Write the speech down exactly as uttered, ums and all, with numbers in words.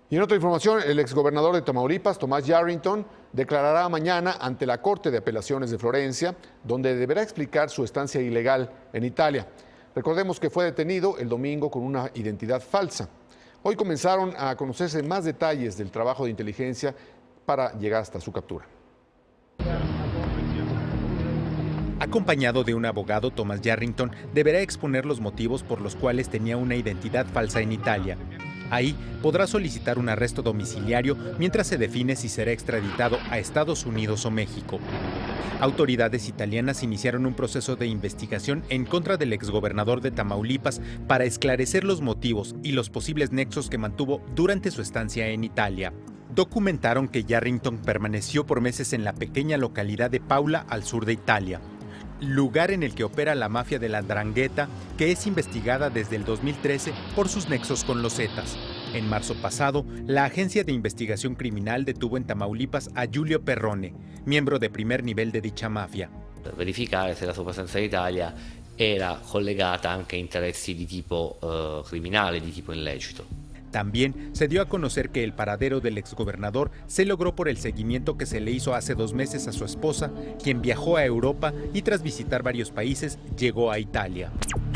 Y en otra información, el exgobernador de Tamaulipas, Tomás Yarrington, declarará mañana ante la Corte de Apelaciones de Florencia, donde deberá explicar su estancia ilegal en Italia. Recordemos que fue detenido el domingo con una identidad falsa. Hoy comenzaron a conocerse más detalles del trabajo de inteligencia para llegar hasta su captura. Acompañado de un abogado, Tomás Yarrington deberá exponer los motivos por los cuales tenía una identidad falsa en Italia. Ahí podrá solicitar un arresto domiciliario mientras se define si será extraditado a Estados Unidos o México. Autoridades italianas iniciaron un proceso de investigación en contra del exgobernador de Tamaulipas para esclarecer los motivos y los posibles nexos que mantuvo durante su estancia en Italia. Documentaron que Yarrington permaneció por meses en la pequeña localidad de Paula, al sur de Italia, lugar en el que opera la mafia de la 'Ndrangheta, que es investigada desde el dos mil trece por sus nexos con los Zetas. En marzo pasado, la Agencia de Investigación Criminal detuvo en Tamaulipas a Giulio Perrone, miembro de primer nivel de dicha mafia. Verificare se la sua presenza in Italia era collegata anche a interessi di tipo eh, criminale, di tipo illecito. También se dio a conocer que el paradero del exgobernador se logró por el seguimiento que se le hizo hace dos meses a su esposa, quien viajó a Europa y tras visitar varios países llegó a Italia.